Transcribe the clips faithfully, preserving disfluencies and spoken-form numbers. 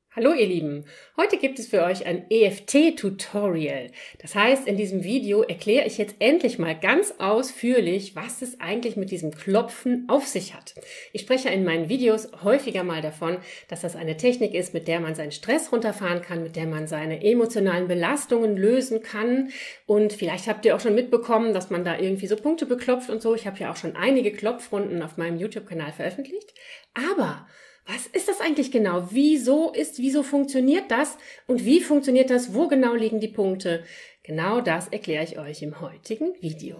Hallo ihr Lieben, heute gibt es für euch ein E F T-Tutorial. Das heißt, in diesem Video erkläre ich jetzt endlich mal ganz ausführlich, was es eigentlich mit diesem Klopfen auf sich hat. Ich spreche in meinen Videos häufiger mal davon, dass das eine Technik ist, mit der man seinen Stress runterfahren kann, mit der man seine emotionalen Belastungen lösen kann. Und vielleicht habt ihr auch schon mitbekommen, dass man da irgendwie so Punkte beklopft und so. Ich habe ja auch schon einige Klopfrunden auf meinem YouTube-Kanal veröffentlicht. Aber was ist das eigentlich genau? Wieso ist, wieso funktioniert das? Und wie funktioniert das? Wo genau liegen die Punkte? Genau das erkläre ich euch im heutigen Video.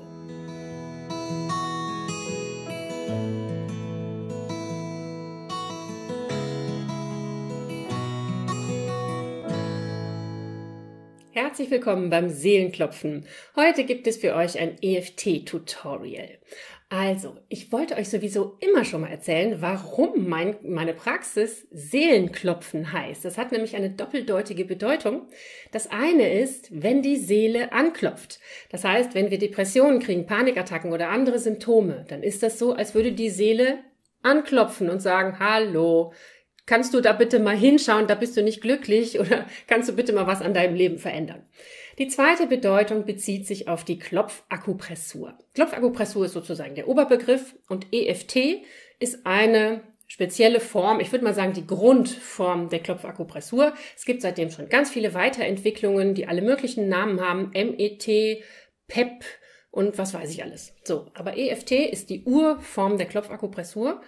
Herzlich willkommen beim Seelenklopfen. Heute gibt es für euch ein E F T-Tutorial. Also, ich wollte euch sowieso immer schon mal erzählen, warum mein, meine Praxis Seelenklopfen heißt. Das hat nämlich eine doppeldeutige Bedeutung. Das eine ist, wenn die Seele anklopft. Das heißt, wenn wir Depressionen kriegen, Panikattacken oder andere Symptome, dann ist das so, als würde die Seele anklopfen und sagen, hallo, kannst du da bitte mal hinschauen, da bist du nicht glücklich oder kannst du bitte mal was an deinem Leben verändern? Die zweite Bedeutung bezieht sich auf die Klopfakupressur. Klopfakupressur ist sozusagen der Oberbegriff und E F T ist eine spezielle Form, ich würde mal sagen die Grundform der Klopfakupressur. Es gibt seitdem schon ganz viele Weiterentwicklungen, die alle möglichen Namen haben, M E T, P E P und was weiß ich alles. So, aber E F T ist die Urform der Klopfakupressur.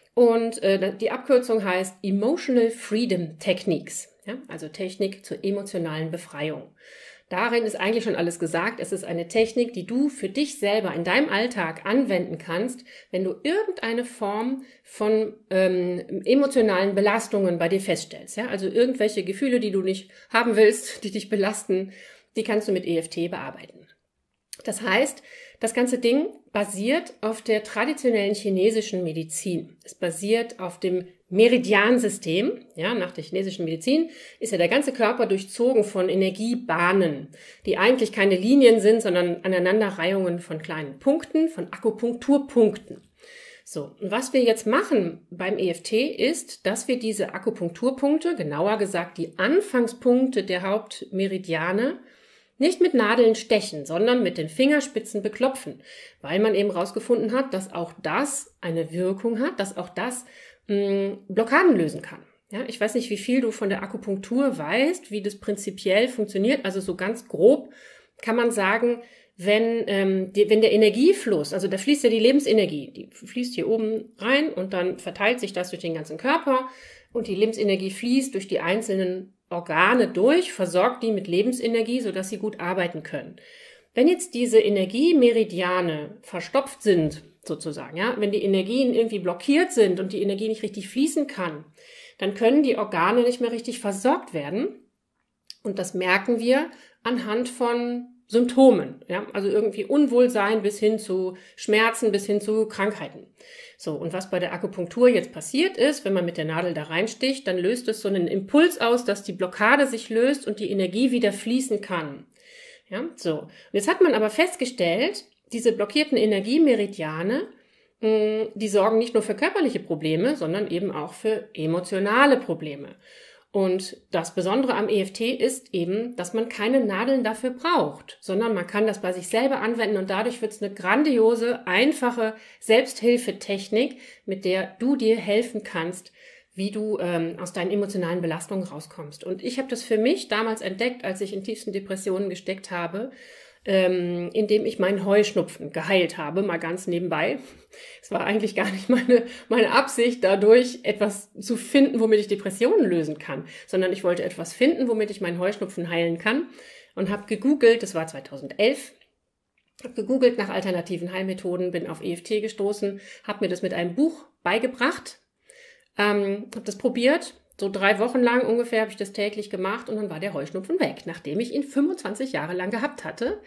Und äh, die Abkürzung heißt Emotional Freedom Techniques, ja? Also Technik zur emotionalen Befreiung. Darin ist eigentlich schon alles gesagt. Es ist eine Technik, die du für dich selber in deinem Alltag anwenden kannst, wenn du irgendeine Form von ähm, emotionalen Belastungen bei dir feststellst. Ja? Also irgendwelche Gefühle, die du nicht haben willst, die dich belasten, die kannst du mit E F T bearbeiten. Das heißt, das ganze Ding basiert auf der traditionellen chinesischen Medizin. Es basiert auf dem Meridiansystem. Ja, nach der chinesischen Medizin ist ja der ganze Körper durchzogen von Energiebahnen, die eigentlich keine Linien sind, sondern Aneinanderreihungen von kleinen Punkten, von Akupunkturpunkten. So, und was wir jetzt machen beim E F T ist, dass wir diese Akupunkturpunkte, genauer gesagt die Anfangspunkte der Hauptmeridiane, nicht mit Nadeln stechen, sondern mit den Fingerspitzen beklopfen, weil man eben rausgefunden hat, dass auch das eine Wirkung hat, dass auch das mh, Blockaden lösen kann. Ja, ich weiß nicht, wie viel du von der Akupunktur weißt, wie das prinzipiell funktioniert. Also so ganz grob kann man sagen, wenn, ähm, die, wenn der Energiefluss, also da fließt ja die Lebensenergie, die fließt hier oben rein und dann verteilt sich das durch den ganzen Körper und die Lebensenergie fließt durch die einzelnen Organe durch, versorgt die mit Lebensenergie, sodass sie gut arbeiten können. Wenn jetzt diese Energiemeridiane verstopft sind, sozusagen, ja, wenn die Energien irgendwie blockiert sind und die Energie nicht richtig fließen kann, dann können die Organe nicht mehr richtig versorgt werden. Und das merken wir anhand von Symptomen, ja, also irgendwie Unwohlsein bis hin zu Schmerzen, bis hin zu Krankheiten. So, und was bei der Akupunktur jetzt passiert ist, wenn man mit der Nadel da reinsticht, dann löst es so einen Impuls aus, dass die Blockade sich löst und die Energie wieder fließen kann. Ja, so. Und jetzt hat man aber festgestellt, diese blockierten Energiemeridiane, mh, die sorgen nicht nur für körperliche Probleme, sondern eben auch für emotionale Probleme. Und das Besondere am E F T ist eben, dass man keine Nadeln dafür braucht, sondern man kann das bei sich selber anwenden und dadurch wird es eine grandiose, einfache Selbsthilfetechnik, mit der du dir helfen kannst, wie du ähm, aus deinen emotionalen Belastungen rauskommst. Und ich habe das für mich damals entdeckt, als ich in tiefsten Depressionen gesteckt habe, ähm, indem ich meinen Heuschnupfen geheilt habe, mal ganz nebenbei. Es war eigentlich gar nicht meine, meine Absicht, dadurch etwas zu finden, womit ich Depressionen lösen kann, sondern ich wollte etwas finden, womit ich meinen Heuschnupfen heilen kann und habe gegoogelt, das war zweitausendelf, habe gegoogelt nach alternativen Heilmethoden, bin auf E F T gestoßen, habe mir das mit einem Buch beigebracht, ähm, habe das probiert. So drei Wochen lang ungefähr habe ich das täglich gemacht und dann war der Heuschnupfen weg, nachdem ich ihn fünfundzwanzig Jahre lang gehabt hatte.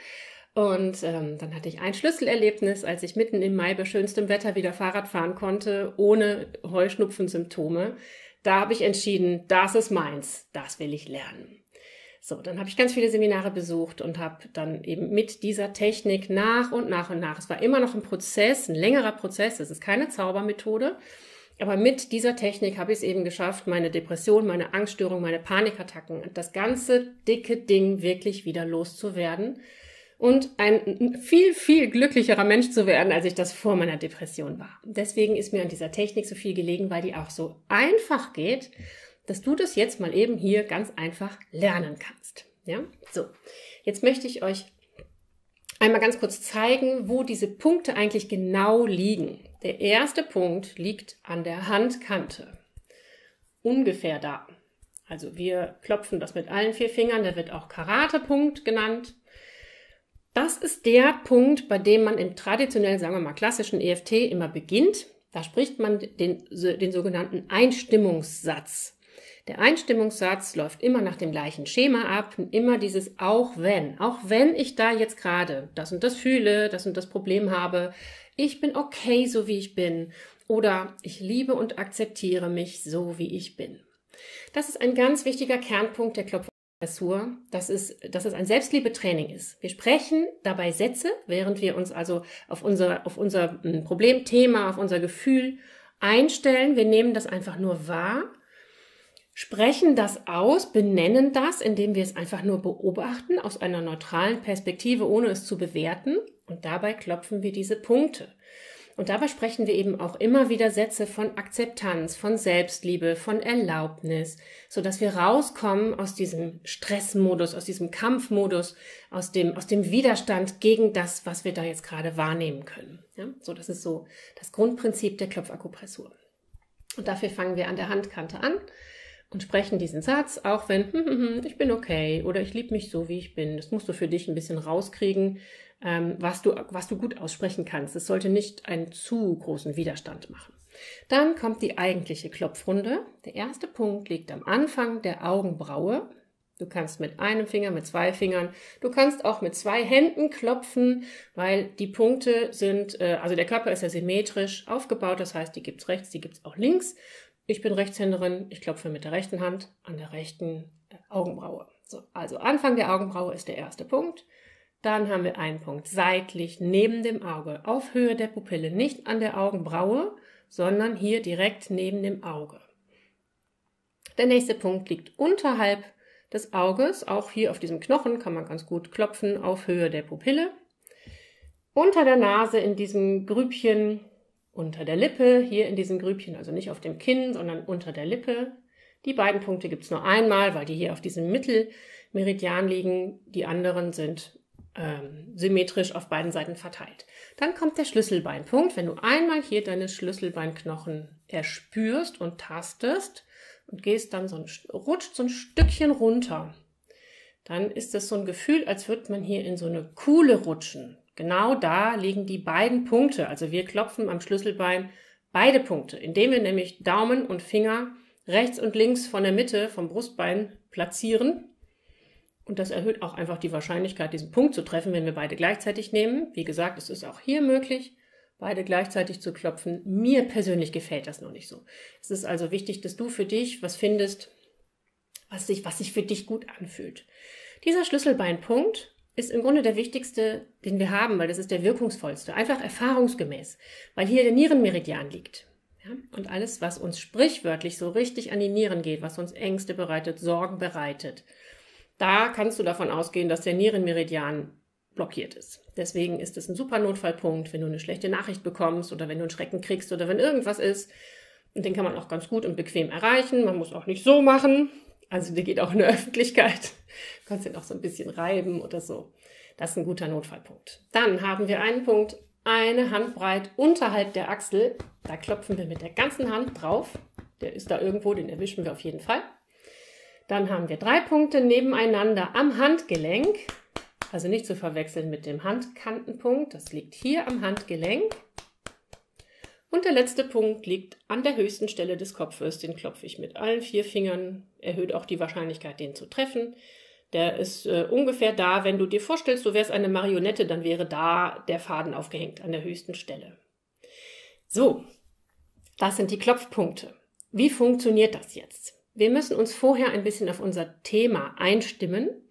Und ähm, dann hatte ich ein Schlüsselerlebnis, als ich mitten im Mai bei schönstem Wetter wieder Fahrrad fahren konnte, ohne Heuschnupfensymptome. Da habe ich entschieden, das ist meins, das will ich lernen. So, dann habe ich ganz viele Seminare besucht und habe dann eben mit dieser Technik nach und nach und nach, es war immer noch ein Prozess, ein längerer Prozess, es ist keine Zaubermethode, Aber mit dieser Technik habe ich es eben geschafft, meine Depression, meine Angststörung, meine Panikattacken, das ganze dicke Ding wirklich wieder loszuwerden und ein viel, viel glücklicherer Mensch zu werden, als ich das vor meiner Depression war. Deswegen ist mir an dieser Technik so viel gelegen, weil die auch so einfach geht, dass du das jetzt mal eben hier ganz einfach lernen kannst. Ja, so. Jetzt möchte ich euch einmal ganz kurz zeigen, wo diese Punkte eigentlich genau liegen. Der erste Punkt liegt an der Handkante. Ungefähr da. Also wir klopfen das mit allen vier Fingern, der wird auch Karatepunkt genannt. Das ist der Punkt, bei dem man im traditionell, sagen wir mal, klassischen E F T immer beginnt. Da spricht man den, den sogenannten Einstimmungssatz. Der Einstimmungssatz läuft immer nach dem gleichen Schema ab, immer dieses auch wenn. Auch wenn ich da jetzt gerade das und das fühle, das und das Problem habe, ich bin okay, so wie ich bin. Oder ich liebe und akzeptiere mich so, wie ich bin. Das ist ein ganz wichtiger Kernpunkt der Klopfakupressur, dass es, dass es ein Selbstliebetraining ist. Wir sprechen dabei Sätze, während wir uns also auf unser, auf unser Problemthema, auf unser Gefühl einstellen. Wir nehmen das einfach nur wahr, sprechen das aus, benennen das, indem wir es einfach nur beobachten aus einer neutralen Perspektive, ohne es zu bewerten. Und dabei klopfen wir diese Punkte. Und dabei sprechen wir eben auch immer wieder Sätze von Akzeptanz, von Selbstliebe, von Erlaubnis, sodass wir rauskommen aus diesem Stressmodus, aus diesem Kampfmodus, aus dem, aus dem Widerstand gegen das, was wir da jetzt gerade wahrnehmen können. Ja? So, das ist so das Grundprinzip der Klopfakupressur. Und dafür fangen wir an der Handkante an und sprechen diesen Satz, auch wenn hm, hm, hm, ich bin okay oder ich liebe mich so, wie ich bin. Das musst du für dich ein bisschen rauskriegen, ähm, was du, was du gut aussprechen kannst. Es sollte nicht einen zu großen Widerstand machen. Dann kommt die eigentliche Klopfrunde. Der erste Punkt liegt am Anfang der Augenbraue. Du kannst mit einem Finger, mit zwei Fingern, du kannst auch mit zwei Händen klopfen, weil die Punkte sind, äh, also der Körper ist ja symmetrisch aufgebaut, das heißt, die gibt's rechts, die gibt's auch links. Ich bin Rechtshänderin, ich klopfe mit der rechten Hand an der rechten Augenbraue. So, also Anfang der Augenbraue ist der erste Punkt. Dann haben wir einen Punkt seitlich neben dem Auge, auf Höhe der Pupille, nicht an der Augenbraue, sondern hier direkt neben dem Auge. Der nächste Punkt liegt unterhalb des Auges, auch hier auf diesem Knochen kann man ganz gut klopfen, auf Höhe der Pupille. Unter der Nase in diesem Grübchen, unter der Lippe, hier in diesem Grübchen, also nicht auf dem Kinn, sondern unter der Lippe. Die beiden Punkte gibt es nur einmal, weil die hier auf diesem Mittelmeridian liegen. Die anderen sind ähm, symmetrisch auf beiden Seiten verteilt. Dann kommt der Schlüsselbeinpunkt. Wenn du einmal hier deine Schlüsselbeinknochen erspürst und tastest und gehst dann so ein, rutscht so ein Stückchen runter, dann ist das so ein Gefühl, als würde man hier in so eine Kuhle rutschen. Genau da liegen die beiden Punkte. Also wir klopfen am Schlüsselbein beide Punkte, indem wir nämlich Daumen und Finger rechts und links von der Mitte vom Brustbein platzieren. Und das erhöht auch einfach die Wahrscheinlichkeit, diesen Punkt zu treffen, wenn wir beide gleichzeitig nehmen. Wie gesagt, es ist auch hier möglich, beide gleichzeitig zu klopfen. Mir persönlich gefällt das noch nicht so. Es ist also wichtig, dass du für dich was findest, was sich, was sich für dich gut anfühlt. Dieser Schlüsselbeinpunkt ist im Grunde der wichtigste, den wir haben, weil das ist der wirkungsvollste. Einfach erfahrungsgemäß, weil hier der Nierenmeridian liegt. Ja? Und alles, was uns sprichwörtlich so richtig an die Nieren geht, was uns Ängste bereitet, Sorgen bereitet, da kannst du davon ausgehen, dass der Nierenmeridian blockiert ist. Deswegen ist es ein super Notfallpunkt, wenn du eine schlechte Nachricht bekommst oder wenn du einen Schrecken kriegst oder wenn irgendwas ist. Und den kann man auch ganz gut und bequem erreichen. Man muss auch nicht so machen. Also der geht auch in der Öffentlichkeit. Du kannst den auch so ein bisschen reiben oder so. Das ist ein guter Notfallpunkt. Dann haben wir einen Punkt, eine Handbreit unterhalb der Achsel. Da klopfen wir mit der ganzen Hand drauf. Der ist da irgendwo, den erwischen wir auf jeden Fall. Dann haben wir drei Punkte nebeneinander am Handgelenk. Also nicht zu verwechseln mit dem Handkantenpunkt. Das liegt hier am Handgelenk. Und der letzte Punkt liegt an der höchsten Stelle des Kopfes. Den klopfe ich mit allen vier Fingern. Erhöht auch die Wahrscheinlichkeit, den zu treffen. Der ist äh, ungefähr da, wenn du dir vorstellst, du wärst eine Marionette, dann wäre da der Faden aufgehängt an der höchsten Stelle. So, das sind die Klopfpunkte. Wie funktioniert das jetzt? Wir müssen uns vorher ein bisschen auf unser Thema einstimmen.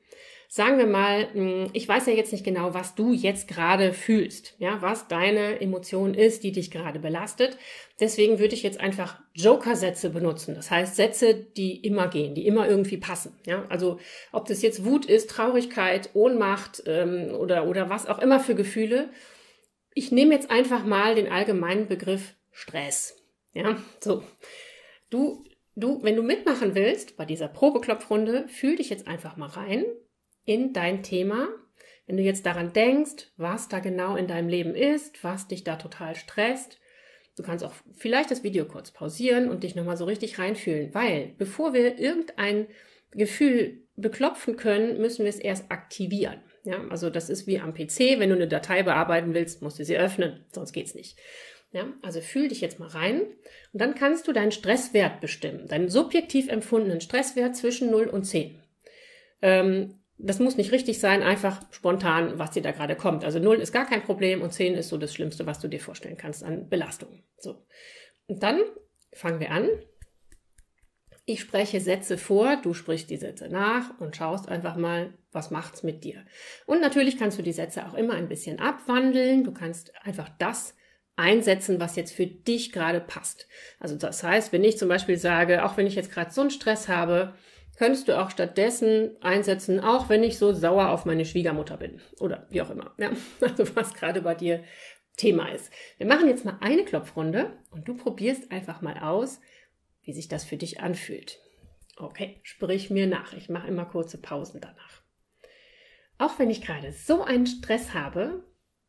Sagen wir mal, ich weiß ja jetzt nicht genau, was du jetzt gerade fühlst, ja, was deine Emotion ist, die dich gerade belastet. Deswegen würde ich jetzt einfach Joker-Sätze benutzen. Das heißt, Sätze, die immer gehen, die immer irgendwie passen. Ja, also ob das jetzt Wut ist, Traurigkeit, Ohnmacht ähm, oder, oder was auch immer für Gefühle. Ich nehme jetzt einfach mal den allgemeinen Begriff Stress. Ja, so. Du, du, wenn du mitmachen willst bei dieser Probeklopfrunde, fühl dich jetzt einfach mal rein in dein Thema. Wenn du jetzt daran denkst, was da genau in deinem Leben ist, was dich da total stresst, du kannst auch vielleicht das Video kurz pausieren und dich nochmal so richtig reinfühlen, weil bevor wir irgendein Gefühl beklopfen können, müssen wir es erst aktivieren. Ja, also das ist wie am P C, wenn du eine Datei bearbeiten willst, musst du sie öffnen, sonst geht's nicht. Ja, also fühl dich jetzt mal rein und dann kannst du deinen Stresswert bestimmen, deinen subjektiv empfundenen Stresswert zwischen null und zehn. Ähm, das muss nicht richtig sein, einfach spontan, was dir da gerade kommt. Also null ist gar kein Problem und zehn ist so das Schlimmste, was du dir vorstellen kannst an Belastung. So. Und dann fangen wir an. Ich spreche Sätze vor, du sprichst die Sätze nach und schaust einfach mal, was macht's mit dir. Und natürlich kannst du die Sätze auch immer ein bisschen abwandeln. Du kannst einfach das einsetzen, was jetzt für dich gerade passt. Also das heißt, wenn ich zum Beispiel sage, auch wenn ich jetzt gerade so einen Stress habe, könntest du auch stattdessen einsetzen, auch wenn ich so sauer auf meine Schwiegermutter bin oder wie auch immer. Ja, also was gerade bei dir Thema ist. Wir machen jetzt mal eine Klopfrunde und du probierst einfach mal aus, wie sich das für dich anfühlt. Okay, sprich mir nach. Ich mache immer kurze Pausen danach. Auch wenn ich gerade so einen Stress habe,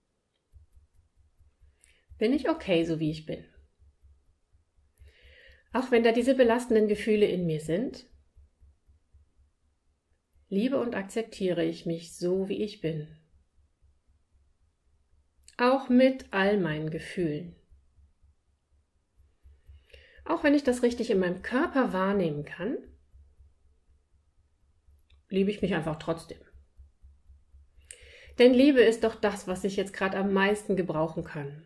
bin ich okay, so wie ich bin. Auch wenn da diese belastenden Gefühle in mir sind, liebe und akzeptiere ich mich so, wie ich bin. Auch mit all meinen Gefühlen. Auch wenn ich das richtig in meinem Körper wahrnehmen kann, liebe ich mich einfach trotzdem. Denn Liebe ist doch das, was ich jetzt gerade am meisten gebrauchen kann.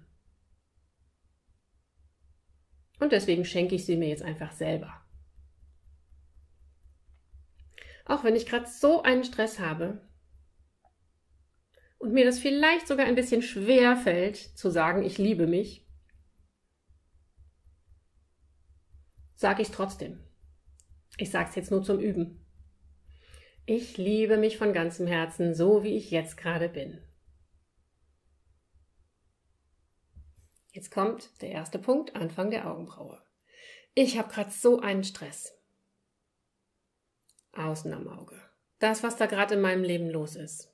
Und deswegen schenke ich sie mir jetzt einfach selber. Auch wenn ich gerade so einen Stress habe und mir das vielleicht sogar ein bisschen schwer fällt, zu sagen, ich liebe mich, sage ich es trotzdem. Ich sage es jetzt nur zum Üben. Ich liebe mich von ganzem Herzen, so wie ich jetzt gerade bin. Jetzt kommt der erste Punkt, Anfang der Augenbraue. Ich habe gerade so einen Stress. Außen am Auge. Das, was da gerade in meinem Leben los ist.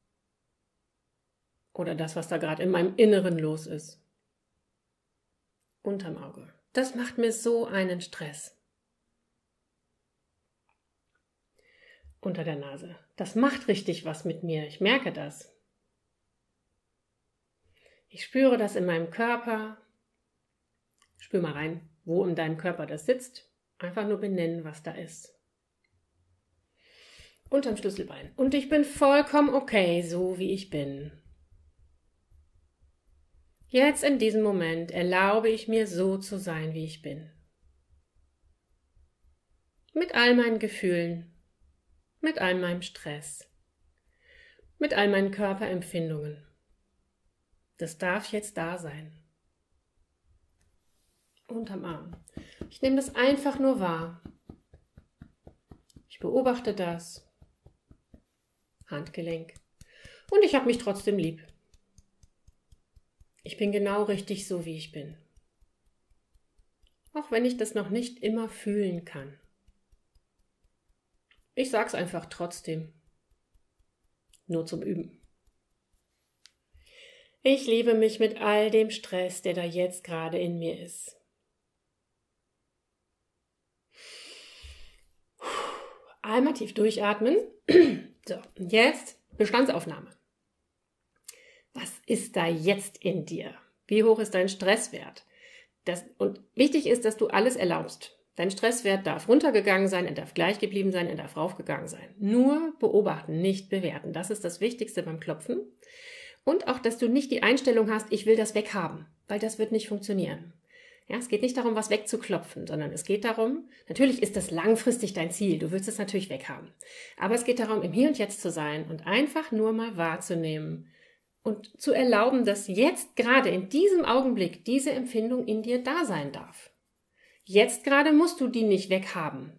Oder das, was da gerade in meinem Inneren los ist. Unterm Auge. Das macht mir so einen Stress. Unter der Nase. Das macht richtig was mit mir. Ich merke das. Ich spüre das in meinem Körper. Spür mal rein, wo in deinem Körper das sitzt. Einfach nur benennen, was da ist. Unterm Schlüsselbein. Und ich bin vollkommen okay, so wie ich bin. Jetzt in diesem Moment erlaube ich mir so zu sein, wie ich bin. Mit all meinen Gefühlen, mit all meinem Stress, mit all meinen Körperempfindungen. Das darf jetzt da sein. Unterm Arm. Ich nehme das einfach nur wahr. Ich beobachte das. Handgelenk. Und ich habe mich trotzdem lieb. Ich bin genau richtig so, wie ich bin. Auch wenn ich das noch nicht immer fühlen kann. Ich sag's einfach trotzdem. Nur zum Üben. Ich liebe mich mit all dem Stress, der da jetzt gerade in mir ist. Einmal tief durchatmen. So, und jetzt Bestandsaufnahme. Was ist da jetzt in dir? Wie hoch ist dein Stresswert? Das, und wichtig ist, dass du alles erlaubst. Dein Stresswert darf runtergegangen sein, er darf gleich geblieben sein, er darf raufgegangen sein. Nur beobachten, nicht bewerten. Das ist das Wichtigste beim Klopfen. Und auch, dass du nicht die Einstellung hast, ich will das weghaben, weil das wird nicht funktionieren. Ja, es geht nicht darum, was wegzuklopfen, sondern es geht darum, natürlich ist das langfristig dein Ziel, du willst es natürlich weghaben. Aber es geht darum, im Hier und Jetzt zu sein und einfach nur mal wahrzunehmen und zu erlauben, dass jetzt gerade in diesem Augenblick diese Empfindung in dir da sein darf. Jetzt gerade musst du die nicht weghaben.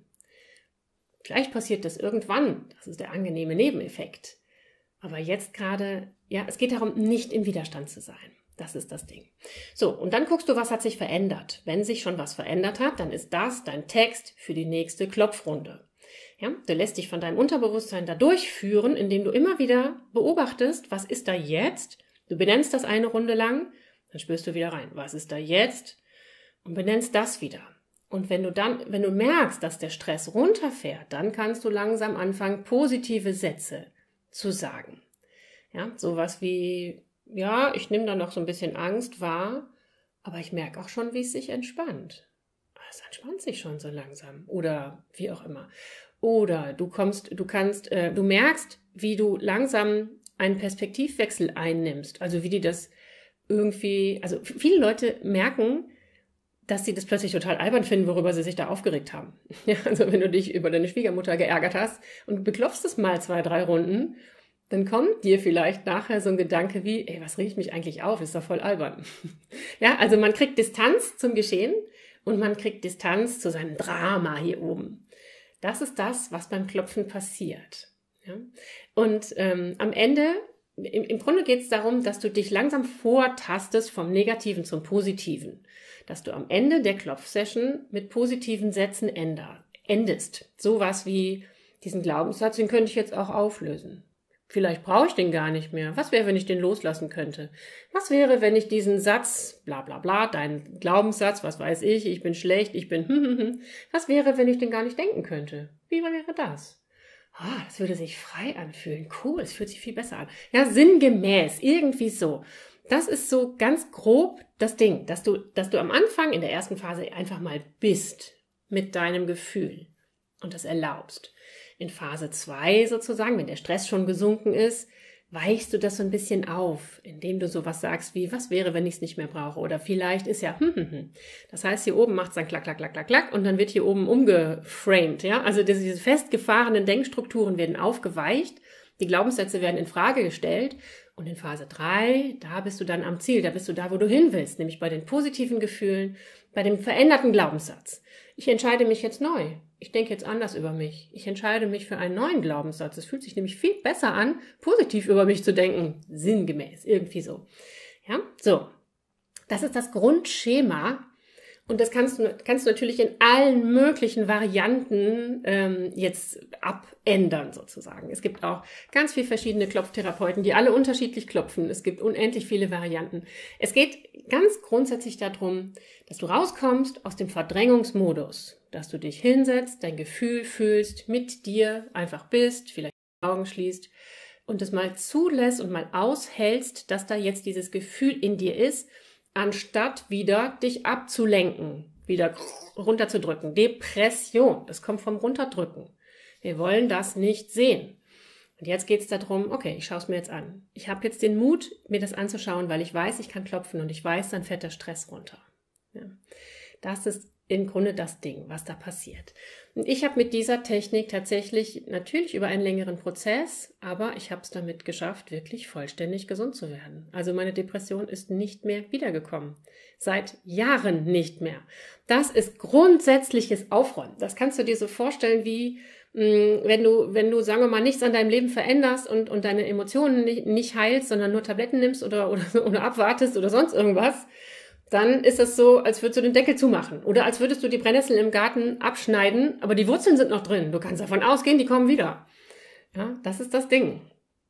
Vielleicht passiert das irgendwann, das ist der angenehme Nebeneffekt. Aber jetzt gerade, ja, es geht darum, nicht im Widerstand zu sein. Das ist das Ding. So, und dann guckst du, was hat sich verändert. Wenn sich schon was verändert hat, dann ist das dein Text für die nächste Klopfrunde. Ja, du lässt dich von deinem Unterbewusstsein da durchführen, indem du immer wieder beobachtest, was ist da jetzt? Du benennst das eine Runde lang, dann spürst du wieder rein. Was ist da jetzt? Und benennst das wieder. Und wenn du dann, wenn du merkst, dass der Stress runterfährt, dann kannst du langsam anfangen, positive Sätze zu sagen. Ja, sowas wie, ja, ich nehme da noch so ein bisschen Angst wahr, aber ich merke auch schon, wie es sich entspannt. Es entspannt sich schon so langsam. Oder wie auch immer. Oder du kommst, du kannst, äh, du merkst, wie du langsam einen Perspektivwechsel einnimmst. Also wie die das irgendwie, also viele Leute merken, dass sie das plötzlich total albern finden, worüber sie sich da aufgeregt haben. Ja, also wenn du dich über deine Schwiegermutter geärgert hast und du beklopfst es mal zwei, drei Runden, dann kommt dir vielleicht nachher so ein Gedanke wie, ey, was regt mich eigentlich auf? Ist doch voll albern. Ja, also man kriegt Distanz zum Geschehen und man kriegt Distanz zu seinem Drama hier oben. Das ist das, was beim Klopfen passiert. Ja? Und ähm, am Ende, im, im Grunde geht es darum, dass du dich langsam vortastest vom Negativen zum Positiven. Dass du am Ende der Klopfsession mit positiven Sätzen änder, endest. Sowas wie diesen Glaubenssatz, den könnte ich jetzt auch auflösen. Vielleicht brauche ich den gar nicht mehr. Was wäre, wenn ich den loslassen könnte? Was wäre, wenn ich diesen Satz, bla bla bla, dein Glaubenssatz, was weiß ich, ich bin schlecht, ich bin hm, hm, hm. Was wäre, wenn ich den gar nicht denken könnte? Wie wäre das? Ah, das würde sich frei anfühlen. Cool, es fühlt sich viel besser an. Ja, sinngemäß, irgendwie so. Das ist so ganz grob das Ding, dass du, dass du am Anfang in der ersten Phase einfach mal bist mit deinem Gefühl und das erlaubst. In Phase zwei sozusagen, wenn der Stress schon gesunken ist, weichst du das so ein bisschen auf, indem du sowas sagst wie, was wäre, wenn ich es nicht mehr brauche? Oder vielleicht ist ja, hm, hm, hm. Das heißt, hier oben macht es dann klack, klack, klack, klack, klack und dann wird hier oben umgeframed. Ja? Also diese festgefahrenen Denkstrukturen werden aufgeweicht, die Glaubenssätze werden in Frage gestellt und in Phase drei, da bist du dann am Ziel, da bist du da, wo du hin willst, nämlich bei den positiven Gefühlen, bei dem veränderten Glaubenssatz. Ich entscheide mich jetzt neu. Ich denke jetzt anders über mich. Ich entscheide mich für einen neuen Glaubenssatz. Es fühlt sich nämlich viel besser an, positiv über mich zu denken. Sinngemäß, irgendwie so. Ja, so. Das ist das Grundschema. Und das kannst du, kannst du natürlich in allen möglichen Varianten ähm, jetzt abändern sozusagen. Es gibt auch ganz viele verschiedene Klopftherapeuten, die alle unterschiedlich klopfen. Es gibt unendlich viele Varianten. Es geht ganz grundsätzlich darum, dass du rauskommst aus dem Verdrängungsmodus, dass du dich hinsetzt, dein Gefühl fühlst, mit dir einfach bist, vielleicht die Augen schließt und es mal zulässt und mal aushältst, dass da jetzt dieses Gefühl in dir ist, anstatt wieder dich abzulenken, wieder runterzudrücken. Depression, das kommt vom Runterdrücken. Wir wollen das nicht sehen. Und jetzt geht es darum, okay, ich schaue es mir jetzt an. Ich habe jetzt den Mut, mir das anzuschauen, weil ich weiß, ich kann klopfen und ich weiß, dann fährt der Stress runter. Ja. Das ist im Grunde das Ding, was da passiert. Und ich habe mit dieser Technik tatsächlich natürlich über einen längeren Prozess, aber ich habe es damit geschafft, wirklich vollständig gesund zu werden. Also meine Depression ist nicht mehr wiedergekommen. Seit Jahren nicht mehr. Das ist grundsätzliches Aufräumen. Das kannst du dir so vorstellen wie, mh, wenn du, wenn du, sagen wir mal, nichts an deinem Leben veränderst und, und deine Emotionen nicht, nicht heilst, sondern nur Tabletten nimmst oder, oder, oder abwartest oder sonst irgendwas, dann ist es so, als würdest du den Deckel zumachen. Oder als würdest du die Brennnesseln im Garten abschneiden, aber die Wurzeln sind noch drin. Du kannst davon ausgehen, die kommen wieder. Ja, das ist das Ding.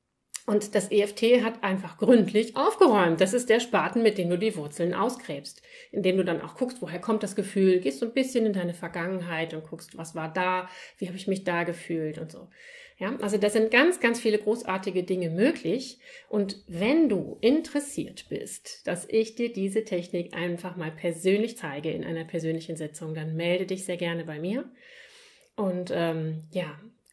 Und das E F T hat einfach gründlich aufgeräumt. Das ist der Spaten, mit dem du die Wurzeln ausgräbst. Indem du dann auch guckst, woher kommt das Gefühl, gehst so ein bisschen in deine Vergangenheit und guckst, was war da, wie habe ich mich da gefühlt und so. Ja, also da sind ganz, ganz viele großartige Dinge möglich. Und wenn du interessiert bist, dass ich dir diese Technik einfach mal persönlich zeige in einer persönlichen Sitzung, dann melde dich sehr gerne bei mir. Und ähm, ja,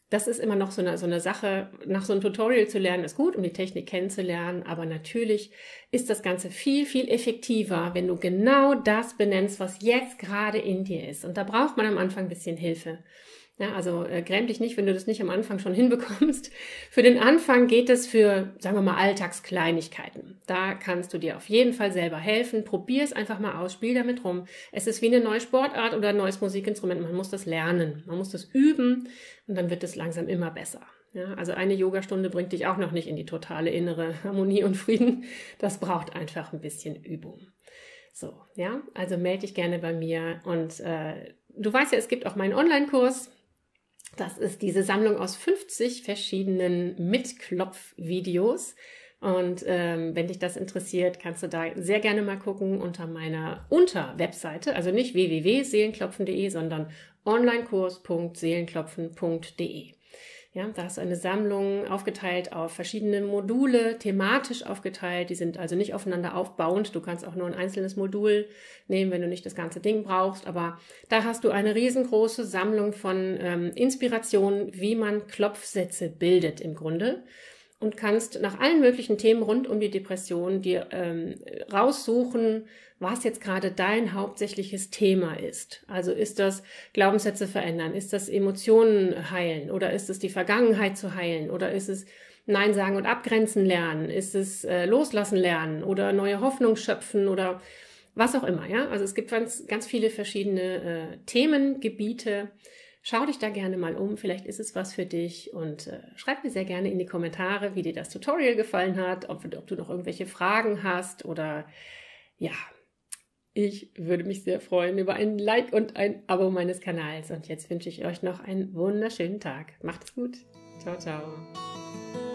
das ist immer noch so eine, so eine Sache, nach so einem Tutorial zu lernen ist gut, um die Technik kennenzulernen, aber natürlich ist das Ganze viel, viel effektiver, wenn du genau das benennst, was jetzt gerade in dir ist. Und da braucht man am Anfang ein bisschen Hilfe. Ja, also äh, gräm dich nicht, wenn du das nicht am Anfang schon hinbekommst. Für den Anfang geht es für, sagen wir mal, Alltagskleinigkeiten. Da kannst du dir auf jeden Fall selber helfen. Probier es einfach mal aus, spiel damit rum. Es ist wie eine neue Sportart oder ein neues Musikinstrument. Man muss das lernen, man muss das üben und dann wird es langsam immer besser. Ja, also eine Yogastunde bringt dich auch noch nicht in die totale innere Harmonie und Frieden. Das braucht einfach ein bisschen Übung. So, ja, also melde dich gerne bei mir und äh, du weißt ja, es gibt auch meinen Online-Kurs. Das ist diese Sammlung aus fünfzig verschiedenen Mitklopf-Videos. Und ähm, wenn dich das interessiert, kannst du da sehr gerne mal gucken unter meiner Unter-Webseite, also nicht w w w punkt seelenklopfen punkt de, sondern onlinekurs punkt seelenklopfen punkt de. Ja, da ist eine Sammlung aufgeteilt auf verschiedene Module, thematisch aufgeteilt. Die sind also nicht aufeinander aufbauend. Du kannst auch nur ein einzelnes Modul nehmen, wenn du nicht das ganze Ding brauchst. Aber da hast du eine riesengroße Sammlung von ähm, Inspirationen, wie man Klopfsätze bildet im Grunde. Und kannst nach allen möglichen Themen rund um die Depression dir ähm, raussuchen, was jetzt gerade dein hauptsächliches Thema ist. Also ist das Glaubenssätze verändern, ist das Emotionen heilen oder ist es die Vergangenheit zu heilen oder ist es Nein sagen und abgrenzen lernen, ist es äh, loslassen lernen oder neue Hoffnung schöpfen oder was auch immer. Ja, also es gibt ganz, ganz viele verschiedene äh, Themengebiete. Schau dich da gerne mal um, vielleicht ist es was für dich und äh, schreib mir sehr gerne in die Kommentare, wie dir das Tutorial gefallen hat, ob, ob du noch irgendwelche Fragen hast oder ja, ich würde mich sehr freuen über ein Like und ein Abo meines Kanals. Und jetzt wünsche ich euch noch einen wunderschönen Tag. Macht's gut. Ciao, ciao.